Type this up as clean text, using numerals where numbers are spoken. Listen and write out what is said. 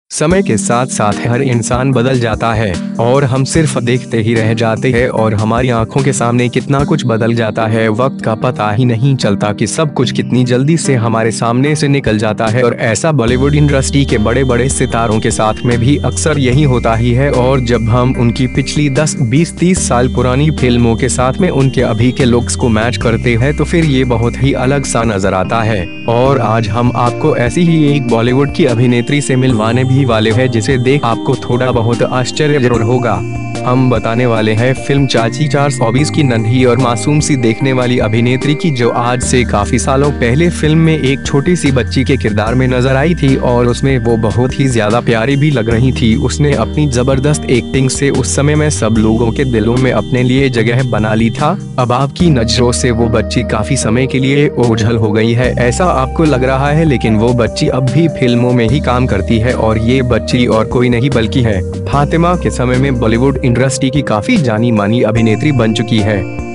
समय के साथ साथ हर इंसान बदल जाता है और हम सिर्फ देखते ही रह जाते हैं और हमारी आंखों के सामने कितना कुछ बदल जाता है। वक्त का पता ही नहीं चलता कि सब कुछ कितनी जल्दी से हमारे सामने से निकल जाता है और ऐसा बॉलीवुड इंडस्ट्री के बड़े बड़े सितारों के साथ में भी अक्सर यही होता ही है। और जब हम उनकी पिछली 10, 20, 30 साल पुरानी फिल्मों के साथ में उनके अभी के लुक्स को मैच करते हैं तो फिर ये बहुत ही अलग सा नजर आता है। और आज हम आपको ऐसी ही एक बॉलीवुड की अभिनेत्री से मिलवाने भी वाले हैं जिसे देख आपको थोड़ा बहुत आश्चर्य जरूर होगा। हम बताने वाले हैं फिल्म चाची 420 की नन्ही और मासूम सी देखने वाली अभिनेत्री की, जो आज से काफी सालों पहले फिल्म में एक छोटी सी बच्ची के किरदार में नजर आई थी और उसमें वो बहुत ही ज्यादा प्यारी भी लग रही थी। उसने अपनी जबरदस्त एक्टिंग से उस समय में सब लोगों के दिलों में अपने लिए जगह बना ली था। अब आपकी नजरों से वो बच्ची काफी समय के लिए ओझल हो गई है, ऐसा आपको लग रहा है, लेकिन वो बच्ची अब भी फिल्मों में ही काम करती है और ये बच्ची और कोई नहीं बल्कि है फातिमा। के समय में बॉलीवुड इंडस्ट्री की काफी जानी मानी अभिनेत्री बन चुकी है।